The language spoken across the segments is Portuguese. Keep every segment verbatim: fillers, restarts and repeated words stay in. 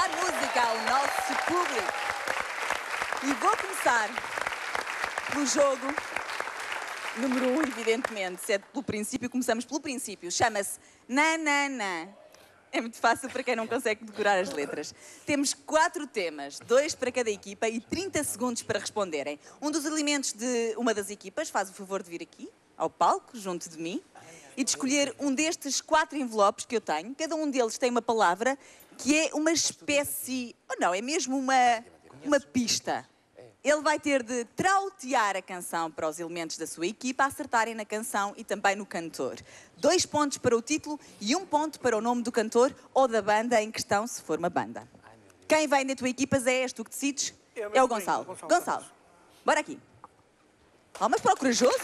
dar música ao nosso público. E vou começar pelo jogo número um, evidentemente. Se é pelo princípio, começamos pelo princípio. Chama-se Nananã. É muito fácil para quem não consegue decorar as letras. Temos quatro temas, dois para cada equipa e trinta segundos para responderem. Um dos elementos de uma das equipas faz o favor de vir aqui, ao palco, junto de mim, e de escolher um destes quatro envelopes que eu tenho. Cada um deles tem uma palavra que é uma espécie... ou não, é mesmo uma, uma pista. Ele vai ter de trautear a canção para os elementos da sua equipa acertarem na canção e também no cantor. Dois pontos para o título e um ponto para o nome do cantor ou da banda em questão, se for uma banda. Quem vem da tua equipa, Zé, és tu que decides? É o Gonçalo. Gonçalo. Gonçalo, bora aqui. Palmas para o corajoso.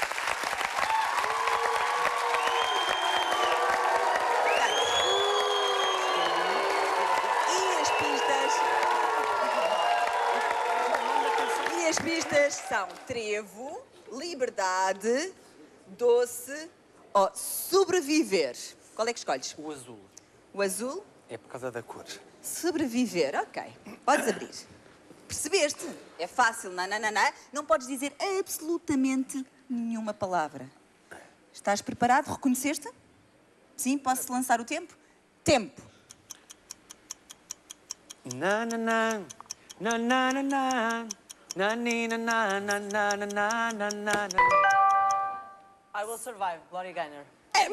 As pistas são trevo, liberdade, doce ou sobreviver. Qual é que escolhes? O azul. O azul? É por causa da cor. Sobreviver, ok. Podes abrir. Percebeste? É fácil, não, não, não, não. Não podes dizer absolutamente nenhuma palavra. Estás preparado? Reconheceste? Sim, posso lançar o tempo? Tempo. Na, na, na, na, na, na, na. Na, na, na, na, na, na, na, na, na. I Will Survive, Gloria Gaynor. É,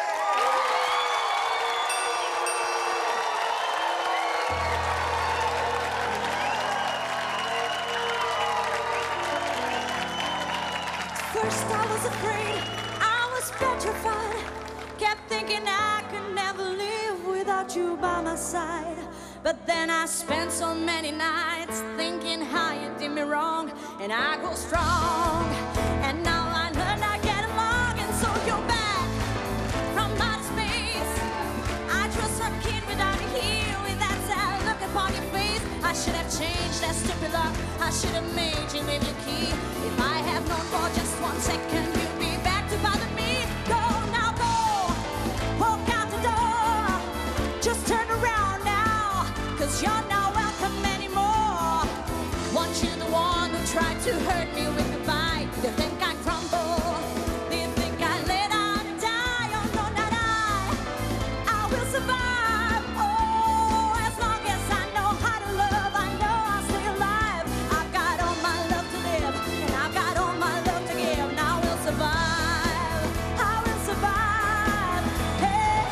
First I was afraid, I was petrified. Kept thinking I could never live without you by my side. But then I spent so many nights thinking how you did me wrong, and I grow strong. And now I learn I get along, and so you're back from outer space. I just a kid without a heel, with that sad look upon your face. I should have changed that stupid lock. I should have made you leave your key. If I have known for just one second you'd be back to bother me. Go now, go, walk out the door. Just turn around now, 'cause you're not welcome anymore. Once you're the one who tried to hurt me with goodbye. You think I crumble? Do you think I lay down and die? Oh no, not I. I will survive. Oh, as long as I know how to love, I know I'll stay alive. I've got all my love to live, and I've got all my love to give. And I will survive. I will survive. Hey,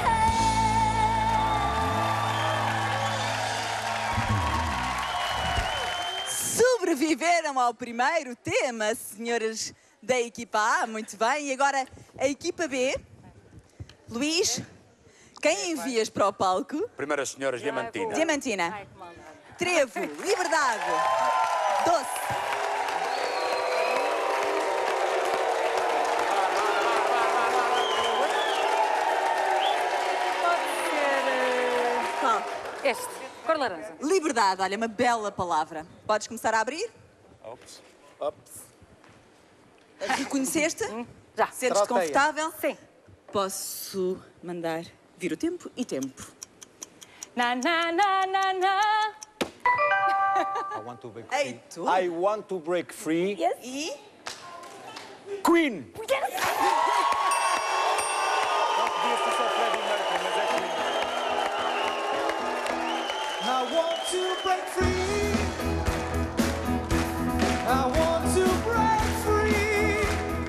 Sobreviveram ao primeiro tema, senhoras da equipa A, muito bem. E agora a equipa B. Luís, quem envias para o palco? Primeiras senhoras, Diamantina. Diamantina. Trevo, liberdade, doce. Qual? Este, cor laranja. Liberdade, olha, uma bela palavra. Podes começar a abrir? Ops. Ops. Reconheceste? Já. Sentes-te Troteia. confortável? Sim. Posso mandar vir o tempo e tempo. Na, na, na, na, na. I want to break free. Ei, tu? I want to break free. Yes. E... Queen! Yes. Não podia ser só Freddie Mercury, mas é Queen. I want to break free. I want to break free.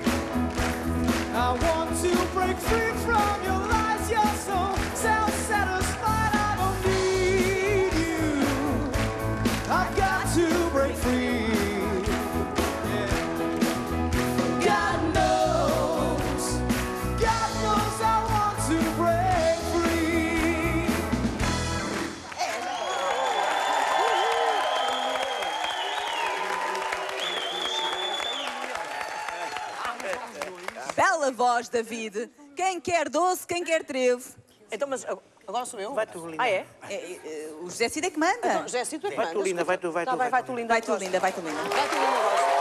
I want to break free from your lies. You're so self-satisfied. I don't need you. I've got to break free. God knows, God knows I want to break free. Bela voz, David. Quem quer doce, quem quer trevo? Então, mas agora sou eu? Vai tu, Linda. Ah, é? É, é, o José Cid é que manda. Então, José, se tu é que Vai tu, mandas, Linda, vai tu, vai tá tu, bem, vai vai tu. tu, Linda. Vai tu, Linda, vai tu, Linda. Vai tu, Linda, gosto.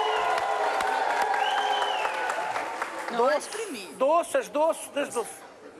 Não és para mim. Doces, doces, das doces.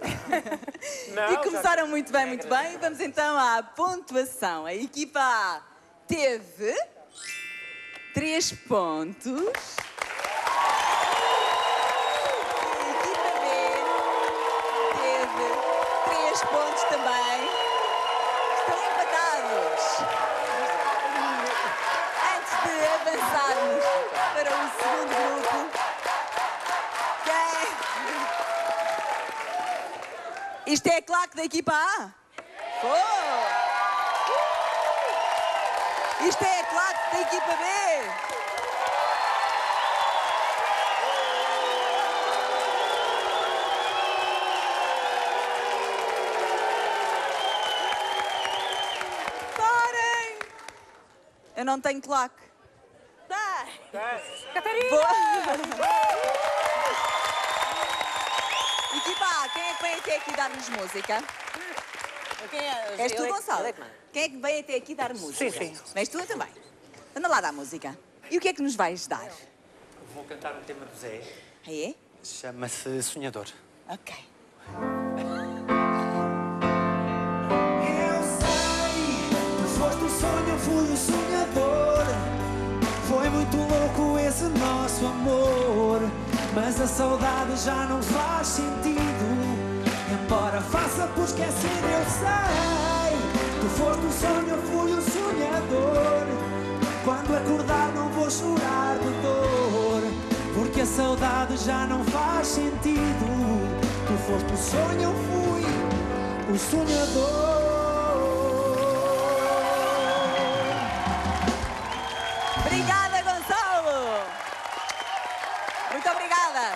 E começaram muito bem, muito bem. Vamos então à pontuação. A equipa A teve três pontos. A equipa B teve três pontos também. Estão empatados. Antes de avançarmos para o segundo grupo, quem... Isto é a claque da equipa A? Oh! Isto é a claque da equipa B? Parem! Eu não tenho claque. Catarina! Boa. Equipa A, quem é que vem até aqui dar-nos música? Quem é? És tu, Eu é- Gonçalo? eu é que mando. Quem é que vem até aqui dar música? Sim, sim. Vens tu também. Anda lá dar música. E o que é que nos vais dar? Vou cantar um tema do Zé. Aí é? Chama-se Sonhador. Ok. Eu sei, tu foste o sonho, eu fui o sonhador. Foi muito louco esse nosso amor, mas a saudade já não faz sentido. Embora faça por esquecer, eu sei. Tu foste o sonho, eu fui o sonhador. Quando acordar não vou chorar de dor, porque a saudade já não faz sentido. Tu foste o sonho, eu fui o sonhador. Obrigada, Gonçalo! Muito obrigada!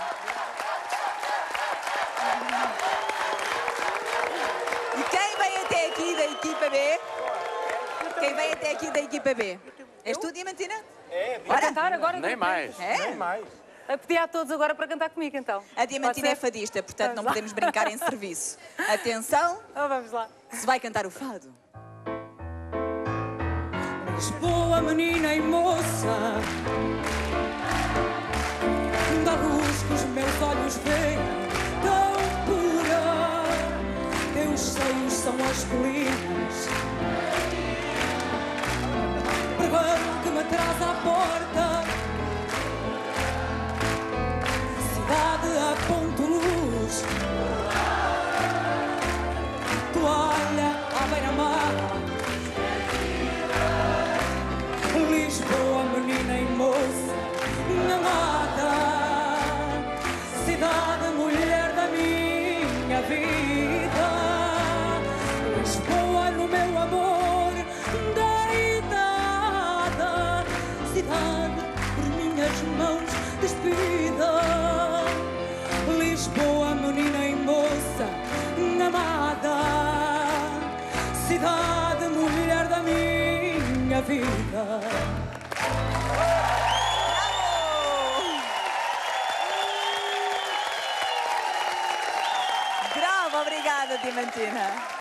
E quem vem até aqui da equipa B? Quem vem até aqui da equipa B? És tu, Diamantina? É, Vai cantar agora? Nem mais. É? A pedir a todos agora para cantar comigo, então. A Diamantina é Pode ser? fadista, portanto não Vamos lá. podemos brincar em serviço. Atenção, Ah, vamos lá. se vai cantar o fado. Lisboa, menina e moça, da luz que os meus olhos veem, tão pura. Teus seios são as colinas, pregão que me traz à porta. Cidade a ponto luz, toalha à beira-mar. Lisboa, menina e moça, amada, cidade, mulher da minha vida. Lisboa, no meu amor, deitada, cidade, por minhas mãos despida. Lisboa, menina e moça, amada, cidade, mulher da minha vida. Bravo, obrigada, Diamantina.